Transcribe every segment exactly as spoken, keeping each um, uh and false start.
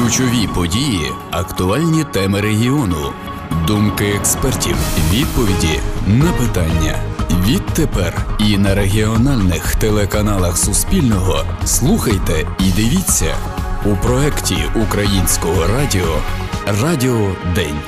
Ключові події, актуальні теми регіону, думки експертів, відповіді на питання. Відтепер і на регіональних телеканалах Суспільного слухайте і дивіться у проєкті Українського радіо «Радіо День».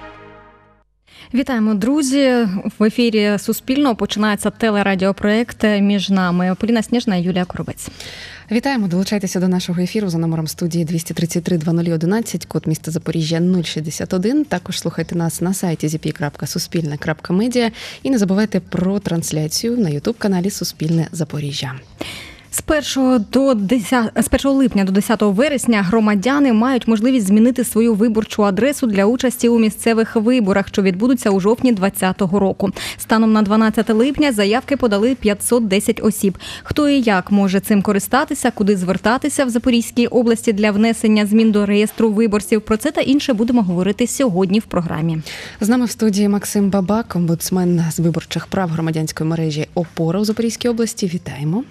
Вітаємо, друзі! В ефірі Суспільного починається телерадіопроєкт «Між нами». Поліна Сніжна і Юлія Коробець. Вітаємо, долучайтеся до нашого ефіру за номером студії двісті тридцять три двадцять одинадцять, код міста Запоріжжя нуль шістдесят один. Також слухайте нас на сайті зі пі крапка суспільне крапка медіа і не забувайте про трансляцію на ютуб-каналі Суспільне Запоріжжя. З першого липня до десятого вересня громадяни мають можливість змінити свою виборчу адресу для участі у місцевих виборах, що відбудуться у жовтні двадцятого року. Станом на дванадцяте липня заявки подали п'ятсот десять осіб. Хто і як може цим користатися, куди звертатися в Запорізькій області для внесення змін до реєстру виборців? Про це та інше будемо говорити сьогодні в програмі. З нами в студії Максим Бабак, омбудсмен з виборчих прав громадянської мережі «Опора» у Запорізькій області. Вітаємо.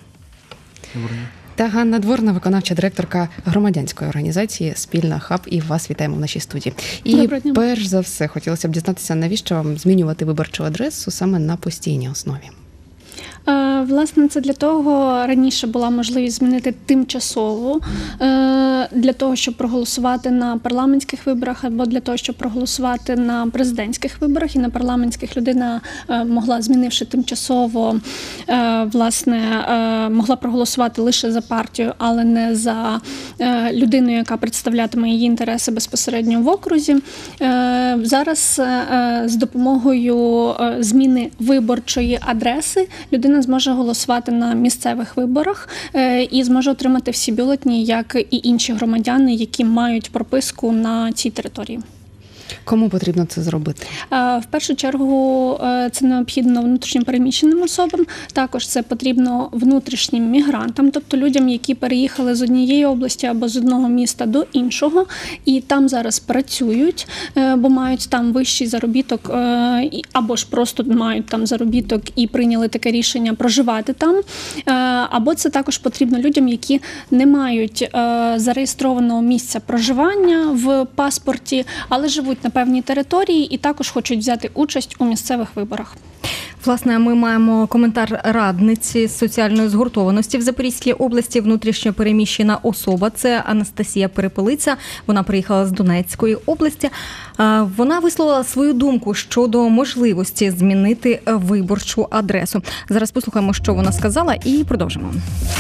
Та Ганна Дворна, виконавча директорка громадянської організації «Спільна хаб», і вас вітаємо в нашій студії. І перш за все хотілося б дізнатися, навіщо вам змінювати виборчу адресу саме на постійній основі? Власне, це для того, раніше була можливість змінити тимчасово, для того, щоб проголосувати на парламентських виборах, або для того, щоб проголосувати на президентських виборах. І на парламентських людина могла, змінивши тимчасово, власне, могла проголосувати лише за партію, але не за людину, яка представлятиме її інтереси безпосередньо в окрузі. Зараз з допомогою зміни виборчої адреси людина зможе голосувати на місцевих виборах і зможе отримати всі бюлетені, як і інші громадяни, які мають прописку на цій території. Кому потрібно це зробити? В першу чергу це необхідно внутрішньо переміщеним особам, також це потрібно внутрішнім мігрантам, тобто людям, які переїхали з однієї області або з одного міста до іншого, і там зараз працюють, бо мають там вищий заробіток, або ж просто мають там заробіток і прийняли таке рішення проживати там, або це також потрібно людям, які не мають зареєстрованого місця проживання в паспорті, але живуть на певній території і також хочуть взяти участь у місцевих виборах. Власне, ми маємо коментар радниці з соціальної згуртованості в Запорізькій області, внутрішньо переміщена особа. Це Анастасія Перепелиця. Вона приїхала з Донецької області. Вона висловила свою думку щодо можливості змінити виборчу адресу. Зараз послухаємо, що вона сказала, і продовжимо.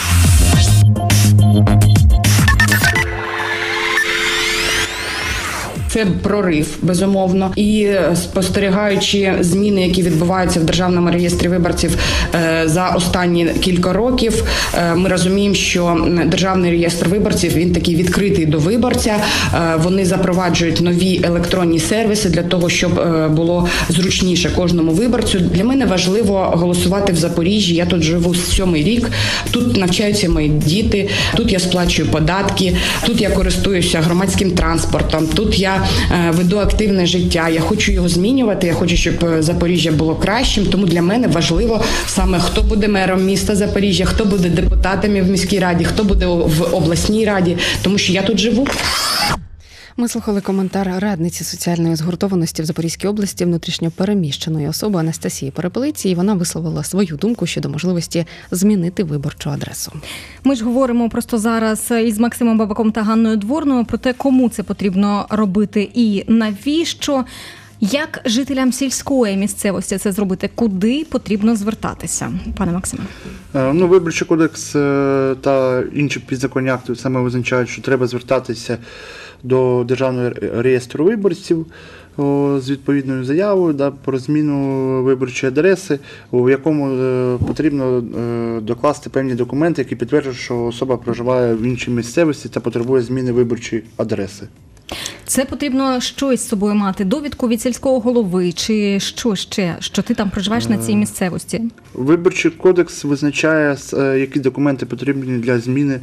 Це прорив, безумовно. І спостерігаючи зміни, які відбуваються в Державному реєстрі виборців за останні кілька років, ми розуміємо, що Державний реєстр виборців, він такий відкритий до виборця. Вони запроваджують нові електронні сервіси для того, щоб було зручніше кожному виборцю. Для мене важливо голосувати в Запоріжжі. Я тут живу сьомий рік, тут навчаються мої діти, тут я сплачую податки, тут я користуюся громадським транспортом, тут я веду активне життя, я хочу його змінювати, я хочу, щоб Запоріжжя було кращим, тому для мене важливо саме, хто буде мером міста Запоріжжя, хто буде депутатами в міській раді, хто буде в обласній раді, тому що я тут живу. Ми слухали коментар радниці соціальної згуртованості в Запорізькій області внутрішньо переміщеної особи Анастасії Перепелиці, і вона висловила свою думку щодо можливості змінити виборчу адресу. Ми ж говоримо просто зараз із Максимом Бабаком та Ганною Дворною про те, кому це потрібно робити і навіщо. Як жителям сільської місцевості це зробити? Куди потрібно звертатися? Пане Максиме. Ну, Виборчий кодекс та інші підзаконні акти саме визначають, що треба звертатися до Державного реєстру виборців з відповідною заявою да, про зміну виборчої адреси, у якому потрібно докласти певні документи, які підтверджують, що особа проживає в іншій місцевості та потребує зміни виборчої адреси. Це потрібно щось з собою мати? Довідку від сільського голови чи що ще? Що ти там проживаєш на цій місцевості? Виборчий кодекс визначає, які документи потрібні для зміни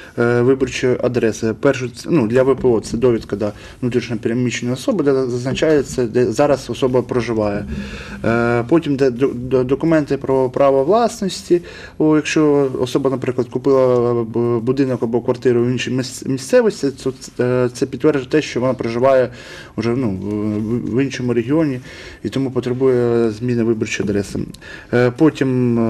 виборчої адреси. Першу, ну, для ВПО це довідка до внутрішньо переміщеної особи, де зазначається, де зараз особа проживає. Потім де документи про право власності. О, якщо особа, наприклад, купила будинок або квартиру в іншій місцевості, то це підтверджує те, що вона проживає вже, ну, в іншому регіоні і тому потребує зміни виборчої адреси. Потім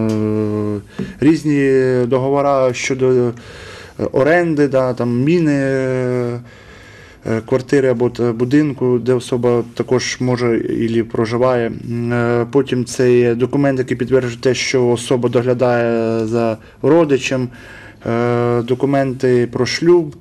різні договори щодо оренди, да, там, міни квартири або будинку, де особа також може і проживає. Потім це є документ, який підтверджує те, що особа доглядає за родичем, документи про шлюб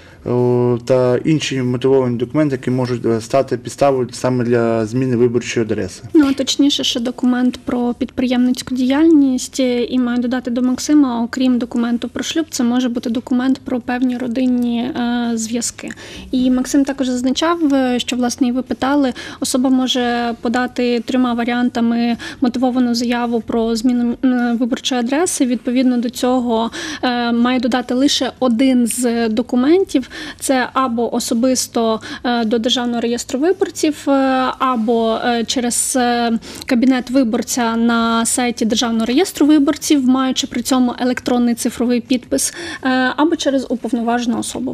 та інші мотивовані документи, які можуть стати підставою саме для зміни виборчої адреси. Ну, точніше, ще документ про підприємницьку діяльність, і маю додати до Максима, окрім документу про шлюб, це може бути документ про певні родинні е, зв'язки. І Максим також зазначав, що, власне, і ви питали, особа може подати трьома варіантами мотивовану заяву про зміну виборчої адреси. Відповідно до цього е, має додати лише один з документів. Це або особисто до Державного реєстру виборців, або через кабінет виборця на сайті Державного реєстру виборців, маючи при цьому електронний цифровий підпис, або через уповноважену особу.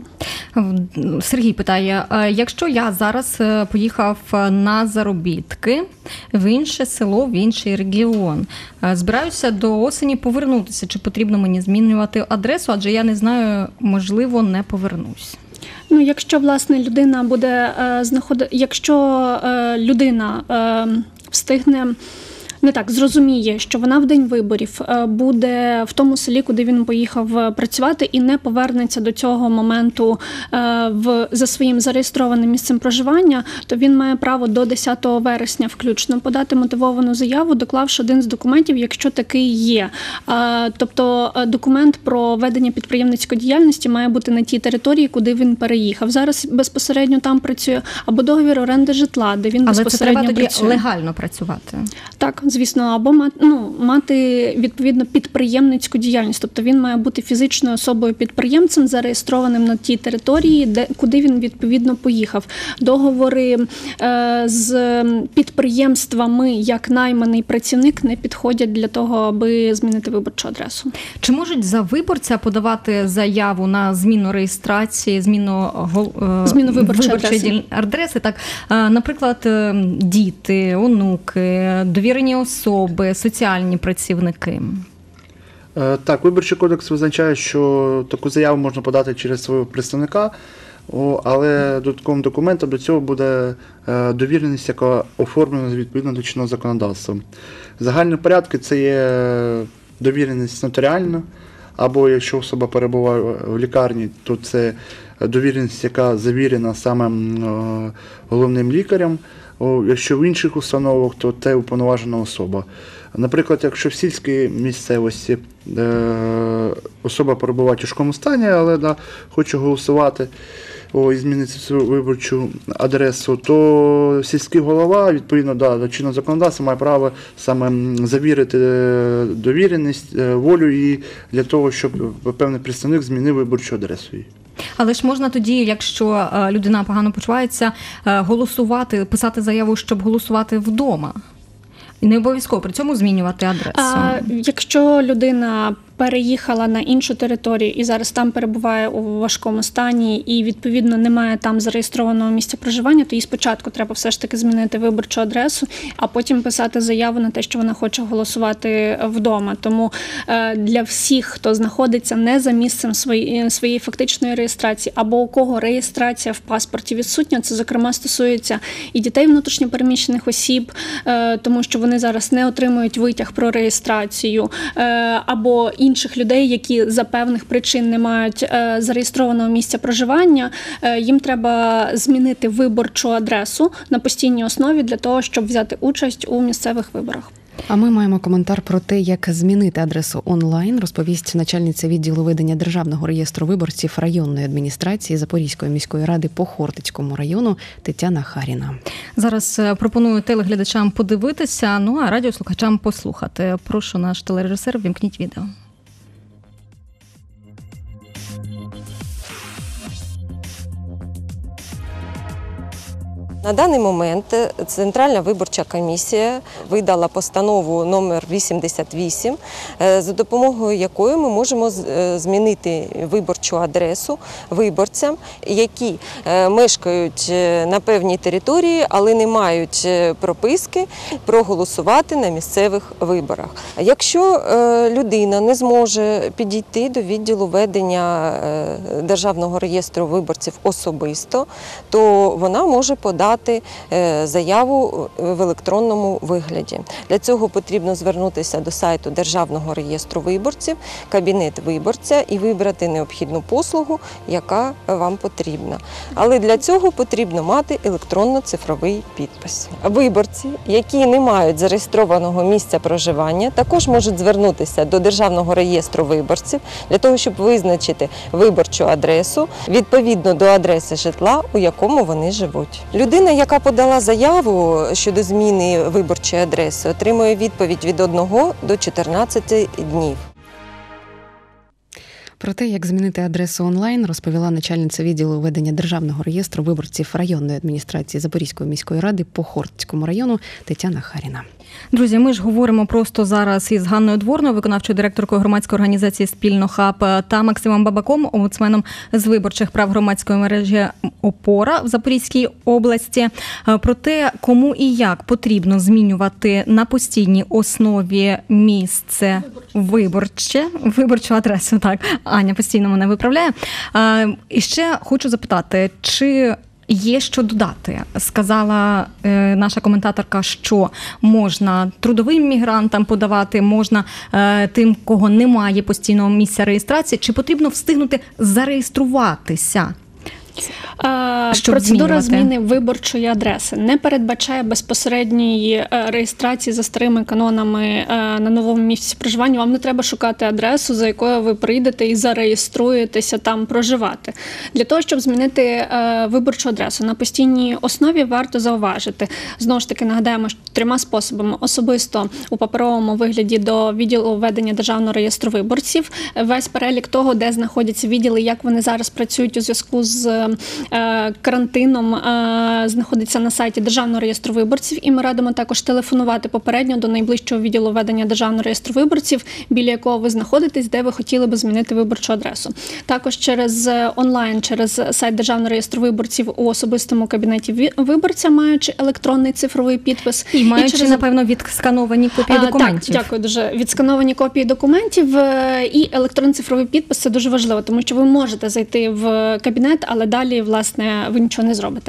Сергій питає, якщо я зараз поїхав на заробітки в інше село, в інший регіон, збираюся до осені повернутися, чи потрібно мені змінювати адресу, адже я не знаю, можливо, не повернусь. Ну, якщо, власне, людина буде е, знаходити, якщо е, людина е, встигне, не так, зрозуміє, що вона в день виборів буде в тому селі, куди він поїхав працювати, і не повернеться до цього моменту в, за своїм зареєстрованим місцем проживання, то він має право до десятого вересня включно подати мотивовану заяву, доклавши один з документів, якщо такий є. Тобто документ про ведення підприємницької діяльності має бути на тій території, куди він переїхав. Зараз безпосередньо там працює, або договір оренди житла, де він Але безпосередньо працює. Але це треба працює. тоді легально працювати. Так, звісно, або мати, ну, мати відповідно підприємницьку діяльність. Тобто він має бути фізичною особою-підприємцем, зареєстрованим на тій території, де, куди він відповідно поїхав. Договори е, з підприємствами як найманий працівник не підходять для того, аби змінити виборчу адресу. Чи можуть за виборця подавати заяву на зміну реєстрації, зміну, е, зміну виборчої виборчої адреси? адреси? Так, е, наприклад, е, діти, онуки, довірені особи, соціальні працівники? Так, Виборчий кодекс визначає, що таку заяву можна подати через свого представника, але додатковим документом до цього буде довіреність, яка оформлена відповідно до чинного законодавства. Загальні порядки – це є довіреність нотаріальна, або якщо особа перебуває в лікарні, то це довіреність, яка завірена саме головним лікарем. Якщо в інших установах, то це уповноважена особа. Наприклад, якщо в сільській місцевості е, особа перебуває в тяжкому стані, але да, хоче голосувати о, і змінити свою виборчу адресу, то сільський голова, відповідно да, до чинного законодавства, має право саме завірити довіреність, волю її для того, щоб певний представник змінив виборчу адресу її. Але ж можна тоді, якщо людина погано почувається, голосувати, писати заяву, щоб голосувати вдома. І не обов'язково при цьому змінювати адресу. А, якщо людина переїхала на іншу територію і зараз там перебуває у важкому стані і, відповідно, немає там зареєстрованого місця проживання, то їй спочатку треба все ж таки змінити виборчу адресу, а потім писати заяву на те, що вона хоче голосувати вдома. Тому для всіх, хто знаходиться не за місцем своєї, своєї фактичної реєстрації, або у кого реєстрація в паспорті відсутня, це, зокрема, стосується і дітей внутрішньопереміщених осіб, тому що вони зараз не отримують витяг про реєстрацію, або інших людей, які за певних причин не мають е, зареєстрованого місця проживання, е, їм треба змінити виборчу адресу на постійній основі для того, щоб взяти участь у місцевих виборах. А ми маємо коментар про те, як змінити адресу онлайн, розповість начальниця відділу ведення Державного реєстру виборців районної адміністрації Запорізької міської ради по Хортицькому району Тетяна Харіна. Зараз пропоную телеглядачам подивитися, ну а радіослухачам послухати. Прошу, наш телережисер, вімкніть відео. На даний момент Центральна виборча комісія видала постанову номер вісімдесят вісім, за допомогою якої ми можемо змінити виборчу адресу виборцям, які мешкають на певній території, але не мають прописки, проголосувати на місцевих виборах. Якщо людина не зможе підійти до відділу ведення Державного реєстру виборців особисто, то вона може подати заяву в електронному вигляді. Для цього потрібно звернутися до сайту Державного реєстру виборців, кабінет виборця і вибрати необхідну послугу, яка вам потрібна. Але для цього потрібно мати електронно-цифровий підпис. Виборці, які не мають зареєстрованого місця проживання, також можуть звернутися до Державного реєстру виборців для того, щоб визначити виборчу адресу відповідно до адреси житла, у якому вони живуть. Людина, яка подала заяву щодо зміни виборчої адреси, отримує відповідь від одного до чотирнадцяти днів. Про те, як змінити адресу онлайн, розповіла начальниця відділу ведення Державного реєстру виборців районної адміністрації Запорізької міської ради по Хортицькому району Тетяна Харіна. Друзі, ми ж говоримо просто зараз із Ганною Дворною, виконавчою директоркою громадської організації «Спільно хаб», та Максимом Бабаком, омбудсменом з виборчих прав громадської мережі «Опора» в Запорізькій області, про те, кому і як потрібно змінювати на постійній основі місце виборче, виборчу адресу, так, Аня постійно мене виправляє. І ще хочу запитати, чи є що додати. Сказала е, наша коментаторка, що можна трудовим мігрантам подавати, можна е, тим, кого немає постійного місця реєстрації. Чи потрібно встигнути зареєструватися? Щоб Процедура змінювати? Зміни виборчої адреси не передбачає безпосередньої реєстрації за старими канонами на новому місці проживання. Вам не треба шукати адресу, за якою ви прийдете і зареєструєтеся там проживати. Для того, щоб змінити виборчу адресу на постійній основі, варто зауважити. Знову ж таки, нагадаємо, що трьома способами. Особисто у паперовому вигляді до відділу ведення Державного реєстру виборців. Весь перелік того, де знаходяться відділи, як вони зараз працюють у зв'язку з карантином, знаходиться на сайті Державного реєстру виборців, і ми радимо також телефонувати попередньо до найближчого відділу ведення Державного реєстру виборців, біля якого ви знаходитесь, де ви хотіли би змінити виборчу адресу. Також через онлайн, через сайт Державного реєстру виборців у особистому кабінеті виборця, маючи електронний цифровий підпис. І маючи, і через... напевно, відскановані копії а, документів. Так, дякую дуже. Відскановані копії документів і електронний цифровий підпис – це дуже важливо, тому що ви можете зайти в кабінет, але далі, власне, ви нічого не зробите.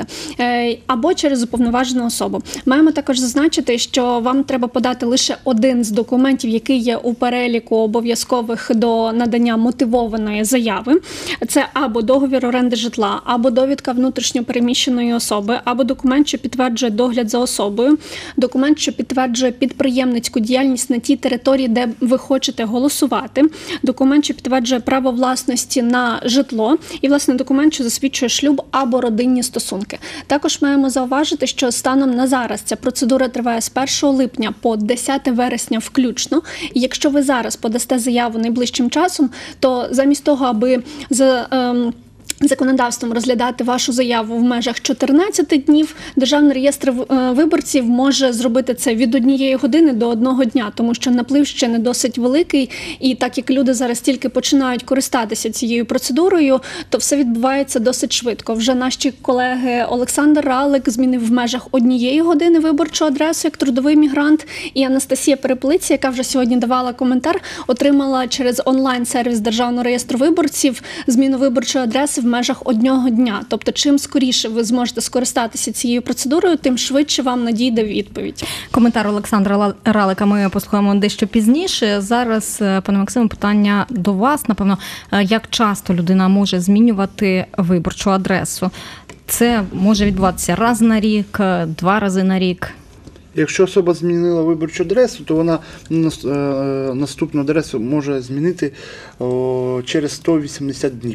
Або через уповноважену особу. Маємо також зазначити, що вам треба подати лише один з документів, який є у переліку обов'язкових до надання мотивованої заяви. Це або договір оренди житла, або довідка внутрішньо переміщеної особи, або документ, що підтверджує догляд за особою, документ, що підтверджує підприємницьку діяльність на тій території, де ви хочете голосувати, документ, що підтверджує право власності на житло, і, власне, документ, що засвідчує шлюб або родинні стосунки. Також маємо зауважити, що станом на зараз ця процедура триває з першого липня по десяте вересня включно. І якщо ви зараз подасте заяву найближчим часом, то замість того, аби за ем, законодавством розглядати вашу заяву в межах чотирнадцяти днів, Державний реєстр виборців може зробити це від однієї години до одного дня, тому що наплив ще не досить великий, і так як люди зараз тільки починають користатися цією процедурою, то все відбувається досить швидко. Вже наші колеги Олександр Ралик змінив в межах однієї години виборчу адресу як трудовий мігрант, і Анастасія Переплиця, яка вже сьогодні давала коментар, отримала через онлайн-сервіс Державного реєстру виборців зміну виборчої адреси в межах одного дня. Тобто, чим скоріше ви зможете скористатися цією процедурою, тим швидше вам надійде відповідь. Коментар Олександра Ралика ми послухаємо дещо пізніше. Зараз, пане Максиме, питання до вас. Напевно, як часто людина може змінювати виборчу адресу? Це може відбуватися раз на рік, два рази на рік? Якщо особа змінила виборчу адресу, то вона наступну адресу може змінити через сто вісімдесят днів.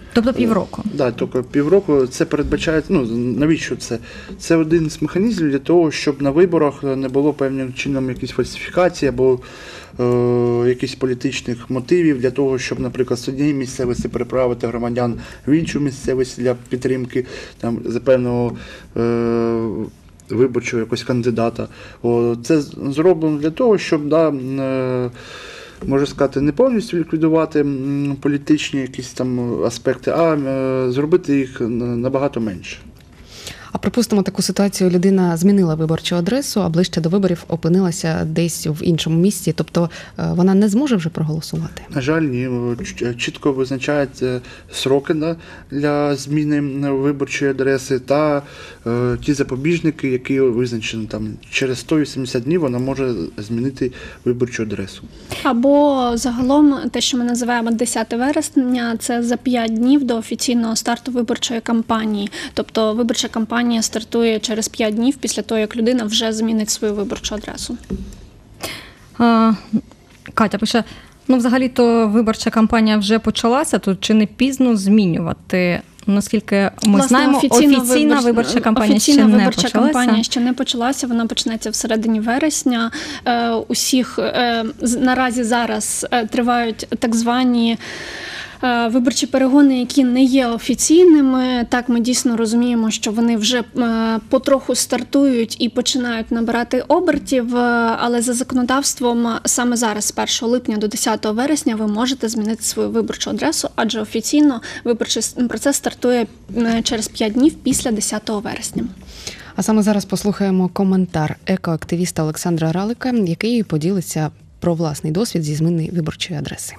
Тобто півроку? Так, да, тільки півроку. Це передбачає, ну, навіщо це? Це один з механізмів для того, щоб на виборах не було певним чином якісь фальсифікації або е, якихось політичних мотивів для того, щоб, наприклад, з однієї місцевості переправити громадян в іншу місцевість для підтримки там, за певного е, виборчого якогось кандидата. О, це зроблено для того, щоб да, е, можна сказати, не повністю ліквідувати політичні якісь там аспекти, а е, зробити їх набагато менше. А припустимо таку ситуацію, людина змінила виборчу адресу, а ближче до виборів опинилася десь в іншому місці, тобто вона не зможе вже проголосувати? На жаль, ні. Чітко визначають сроки для зміни виборчої адреси та е, ті запобіжники, які визначені там через сто вісімдесят днів вона може змінити виборчу адресу. Або загалом те, що ми називаємо десяте вересня, це за п'ять днів до офіційного старту виборчої кампанії. Тобто виборча кампанія стартує через п'ять днів після того, як людина вже змінить свою виборчу адресу. А, Катя пише, ну взагалі-то виборча кампанія вже почалася, то чи не пізно змінювати? Наскільки ми Власне, знаємо, офіційна, офіційна вибор... виборча кампанія офіційна ще не виборча почалася. кампанія ще не почалася, вона почнеться в середині вересня. Е, усіх е, наразі зараз е, тривають так звані виборчі перегони, які не є офіційними. Так, ми дійсно розуміємо, що вони вже потроху стартують і починають набирати обертів, але за законодавством саме зараз, з першого липня до десятого вересня, ви можете змінити свою виборчу адресу, адже офіційно виборчий процес стартує через п'ять днів після десятого вересня. А саме зараз послухаємо коментар екоактивіста Олександра Ралика, який поділиться про власний досвід зі зміни виборчої адреси.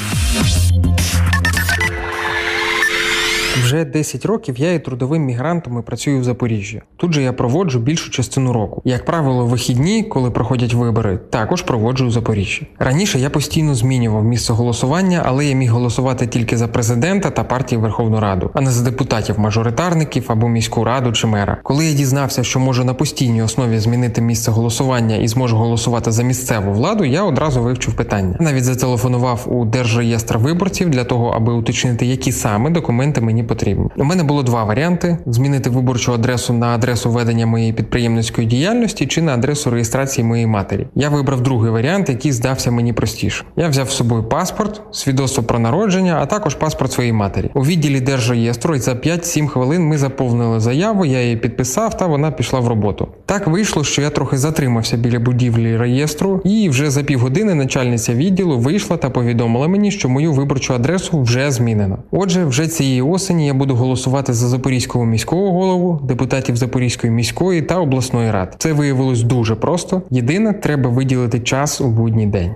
Вже десять років я є трудовим мігрантом і працюю в Запоріжжі. Тут же я проводжу більшу частину року. Як правило, вихідні, коли проходять вибори, також проводжу у Запоріжжі. Раніше я постійно змінював місце голосування, але я міг голосувати тільки за президента та партії Верховну Раду, а не за депутатів-мажоритарників або міську раду чи мера. Коли я дізнався, що можу на постійній основі змінити місце голосування і зможу голосувати за місцеву владу, я одразу вивчив питання. Навіть зателефонував у Держреєстр виборців для того, аби уточнити, які саме документи мені потрібні. У мене було два варіанти: змінити виборчу адресу на адресу ведення моєї підприємницької діяльності чи на адресу реєстрації моєї матері. Я вибрав другий варіант, який здався мені простіше. Я взяв з собою паспорт, свідоцтво про народження, а також паспорт своєї матері. У відділі Держреєстру за п'ять-сім хвилин ми заповнили заяву, я її підписав, та вона пішла в роботу. Так вийшло, що я трохи затримався біля будівлі реєстру, і вже за півгодини начальниця відділу вийшла та повідомила мені, що мою виборчу адресу вже змінено. Отже, вже цієї осені я буду голосувати за Запорізького міського голову, депутатів Запорізької міської та обласної рад. Це виявилось дуже просто. Єдине, треба виділити час у будній день.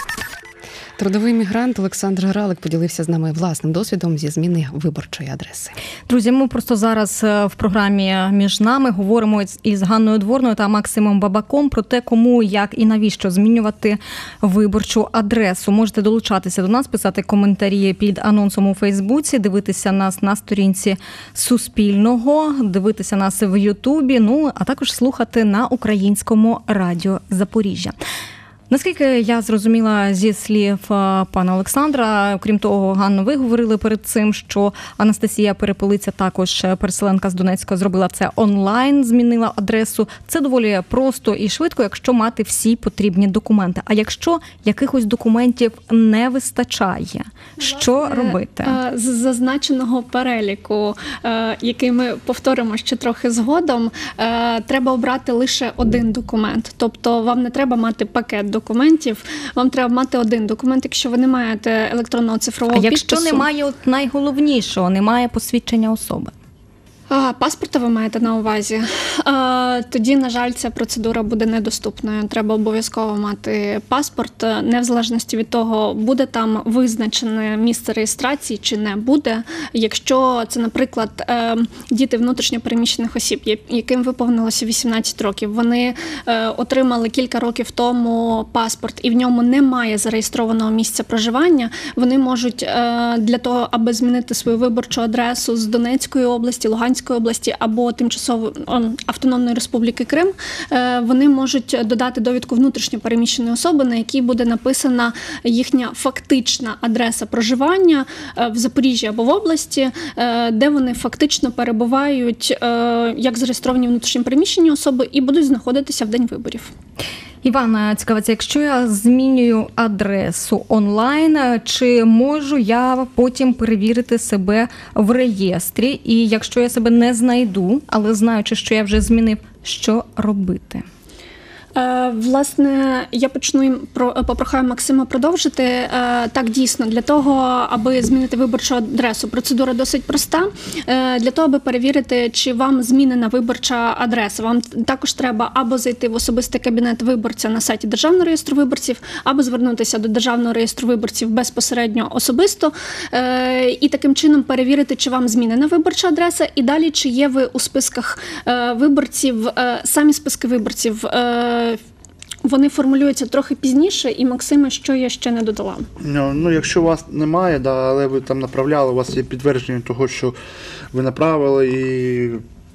Трудовий мігрант Олександр Ралик поділився з нами власним досвідом зі зміни виборчої адреси. Друзі, ми просто зараз в програмі «Між нами» говоримо із Ганною Дворною та Максимом Бабаком про те, кому, як і навіщо змінювати виборчу адресу. Можете долучатися до нас, писати коментарі під анонсом у Фейсбуці, дивитися нас на сторінці Суспільного, дивитися нас в Ютубі, ну, а також слухати на Українському радіо Запоріжжя. Наскільки я зрозуміла зі слів пана Олександра, крім того, Ганно, ви говорили перед цим, що Анастасія Перепелиця, також переселенка з Донецька, зробила це онлайн, змінила адресу. Це доволі просто і швидко, якщо мати всі потрібні документи. А якщо якихось документів не вистачає, що Власне, робити? З зазначеного переліку, який ми повторимо ще трохи згодом, треба обрати лише один документ. Тобто вам не треба мати пакет документів, вам треба мати один документ, якщо ви не маєте електронного цифрового підпису. А якщо немає от найголовнішого, немає посвідчення особи? А, паспорта ви маєте на увазі? А, тоді, на жаль, ця процедура буде недоступною. Треба обов'язково мати паспорт, не в залежності від того, буде там визначене місце реєстрації чи не буде. Якщо це, наприклад, діти внутрішньо переміщених осіб, яким виповнилося вісімнадцять років, вони отримали кілька років тому паспорт і в ньому немає зареєстрованого місця проживання, вони можуть для того, аби змінити свою виборчу адресу з Донецької області, Луганської області або тимчасово Автономної Республіки Крим, вони можуть додати довідку внутрішньо переміщеної особи, на якій буде написана їхня фактична адреса проживання в Запоріжжі або в області, де вони фактично перебувають як зареєстровані внутрішньо переміщені особи і будуть знаходитися в день виборів. Івана цікавиться, якщо я змінюю адресу онлайн, чи можу я потім перевірити себе в реєстрі? І якщо я себе не знайду, але знаючи, що я вже змінив, що робити? Власне, я почну попрохаю Максима продовжити. Так, дійсно, для того, аби змінити виборчу адресу, процедура досить проста. Для того, аби перевірити, чи вам змінена виборча адреса, вам також треба або зайти в особистий кабінет виборця на сайті Державного реєстру виборців, або звернутися до Державного реєстру виборців безпосередньо особисто і таким чином перевірити, чи вам змінена виборча адреса, і далі, чи є ви у списках виборців, самі списки виборців. Вони формулюються трохи пізніше, і Максиме, що я ще не додала? Ну, ну якщо у вас немає, да, але ви там направляли, у вас є підтвердження того, що ви направили і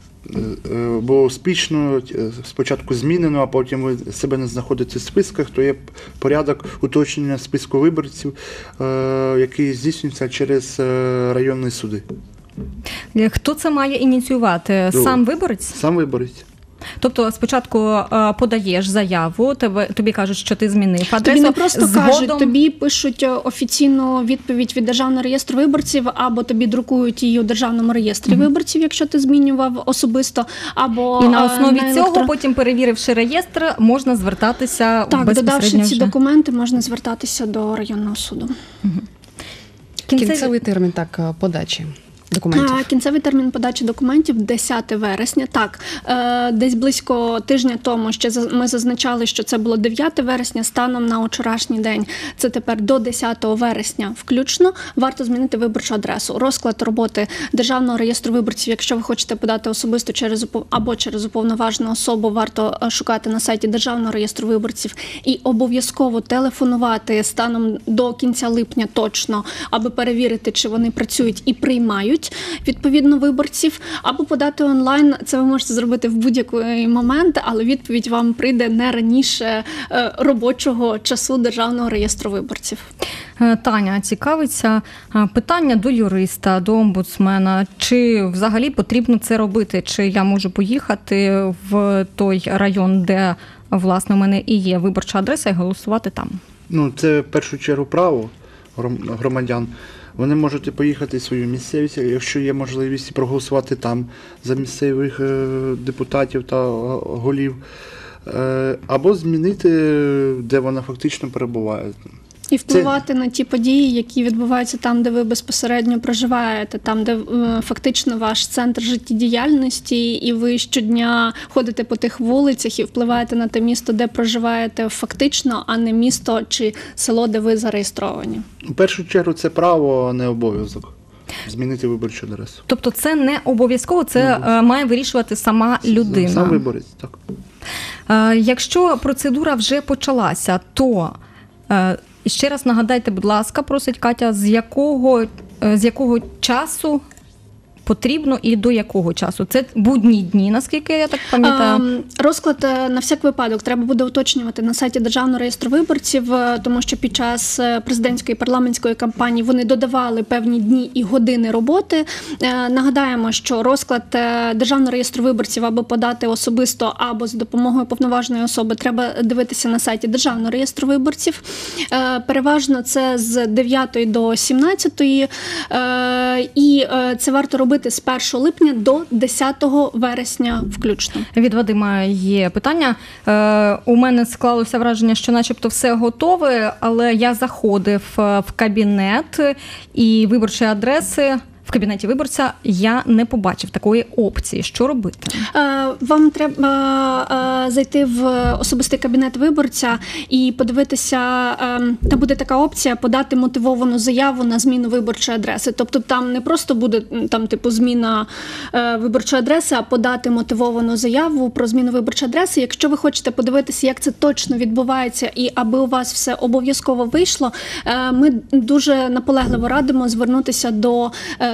е, було успішно, спочатку змінено, а потім ви себе не знаходите в списках, то є порядок уточнення списку виборців, е, який здійснюється через е, районні суди. Хто це має ініціювати? Сам виборець? Сам виборець. Тобто спочатку подаєш заяву, тебе, тобі кажуть, що ти змінив адресу. Тобі не просто згодом... кажуть, тобі пишуть офіційну відповідь від Державного реєстру виборців, або тобі друкують її у Державному реєстрі mm-hmm. виборців, якщо ти змінював особисто, або і на основі на цього, електро... потім перевіривши реєстр, можна звертатися так, безпосередньо додавши ці вже. документи, можна звертатися до районного суду. Mm-hmm. Кінцевий... Кінцевий термін так подачі документів. Кінцевий термін подачі документів десяте вересня. Так, десь близько тижня тому ще ми зазначали, що це було дев'яте вересня, станом на вчорашній день. Це тепер до десятого вересня включно. Варто змінити виборчу адресу. Розклад роботи Державного реєстру виборців, якщо ви хочете подати особисто через або через уповноважену особу, варто шукати на сайті Державного реєстру виборців і обов'язково телефонувати станом до кінця липня точно, аби перевірити, чи вони працюють і приймають відповідно виборців, або подати онлайн. Це ви можете зробити в будь-який момент, але відповідь вам прийде не раніше робочого часу Державного реєстру виборців. Таня цікавиться питання до юриста, до омбудсмена. Чи взагалі потрібно це робити? Чи я можу поїхати в той район, де, власне, у мене і є виборча адреса, і голосувати там? Ну, це в першу чергу право громадян. Вони можуть поїхати в свою місцевість, якщо є можливість проголосувати там за місцевих депутатів та голів, або змінити, де вона фактично перебуває. І впливати Це... на ті події, які відбуваються там, де ви безпосередньо проживаєте, там, де е, фактично ваш центр життєдіяльності, і ви щодня ходите по тих вулицях і впливаєте на те місто, де проживаєте фактично, а не місто чи село, де ви зареєстровані. У першу чергу це право, а не обов'язок. Змінити виборчу адресу. Тобто це не обов'язково, це не обов'язково. Має вирішувати сама людина. Сам виборець, так. Е, якщо процедура вже почалася, то... Е, І ще раз нагадайте, будь ласка, просить Катя, з якого, з якого часу потрібно і до якого часу? Це будні дні, наскільки я так пам'ятаю? Розклад на всяк випадок треба буде уточнювати на сайті Державного реєстру виборців, тому що під час президентської і парламентської кампанії вони додавали певні дні і години роботи. Нагадаємо, що розклад Державного реєстру виборців або подати особисто, або з допомогою повноваженої особи треба дивитися на сайті Державного реєстру виборців. Переважно це з дев'ятої до сімнадцятої, і це варто робити з першого липня до десятого вересня включно. Від Вадима є питання. Е, у мене склалося враження, що начебто все готове, але я заходив в кабінет і виборчі адреси в кабінеті виборця я не побачив такої опції. Що робити? Вам треба зайти в особистий кабінет виборця і подивитися, там буде така опція подати мотивовану заяву на зміну виборчої адреси. Тобто там не просто буде там типу зміна виборчої адреси, а подати мотивовану заяву про зміну виборчої адреси. Якщо ви хочете подивитися, як це точно відбувається і аби у вас все обов'язково вийшло, ми дуже наполегливо радимо звернутися до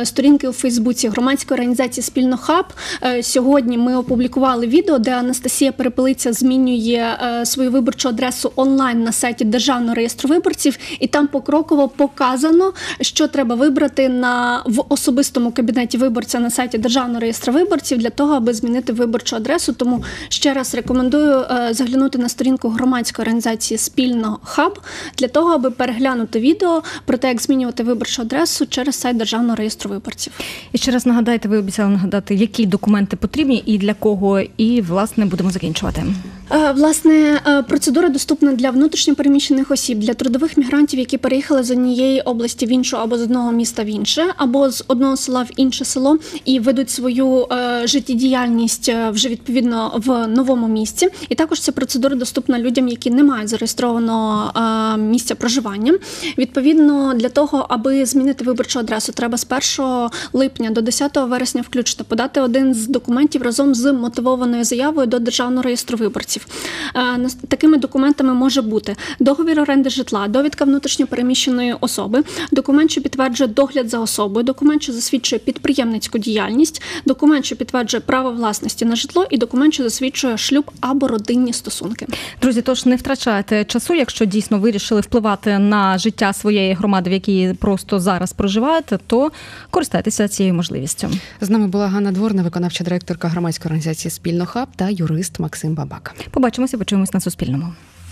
сторінки у Фейсбуці громадської організації «Спільно Хаб». Сьогодні ми опублікували відео, де Анастасія Перепелиця змінює свою виборчу адресу онлайн на сайті Державного реєстру виборців, і там покроково показано, що треба вибрати на, в особистому кабінеті виборця на сайті Державного реєстру виборців для того, аби змінити виборчу адресу. Тому ще раз рекомендую заглянути на сторінку громадської організації «Спільно Хаб» для того, аби переглянути відео про те, як змінювати виборчу адресу через сайт Державного реєстру виборців. І ще раз нагадайте, ви обіцяли нагадати, які документи потрібні і для кого, і, власне, будемо закінчувати. Власне, процедура доступна для внутрішньопереміщених осіб, для трудових мігрантів, які переїхали з однієї області в іншу або з одного міста в інше, або з одного села в інше село і ведуть свою життєдіяльність вже відповідно в новому місці. І також ця процедура доступна людям, які не мають зареєстрованого місця проживання. Відповідно, для того, аби змінити виборчу адресу, треба з першого липня до десятого вересня включно подати один з документів разом з мотивованою заявою до Державного реєстру виборців. Такими документами може бути договір оренди житла, довідка внутрішньопереміщеної особи, документ, що підтверджує догляд за особою, документ, що засвідчує підприємницьку діяльність, документ, що підтверджує право власності на житло і документ, що засвідчує шлюб або родинні стосунки. Друзі, тож не втрачайте часу, якщо дійсно вирішили впливати на життя своєї громади, в якій просто зараз проживаєте, то користайтеся цією можливістю. З нами була Ганна Дворна, виконавча директорка громадської організації «Спільно Хаб» та юрист Максим Бабак. Побачимося, почуємось на Суспільному.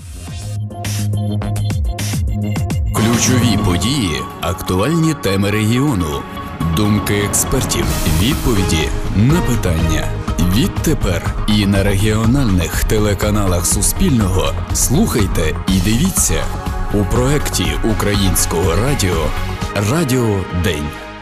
Ключові події, актуальні теми регіону, думки експертів, відповіді на питання. Відтепер і на регіональних телеканалах Суспільного слухайте і дивіться у проєкті Українського радіо «Радіо День».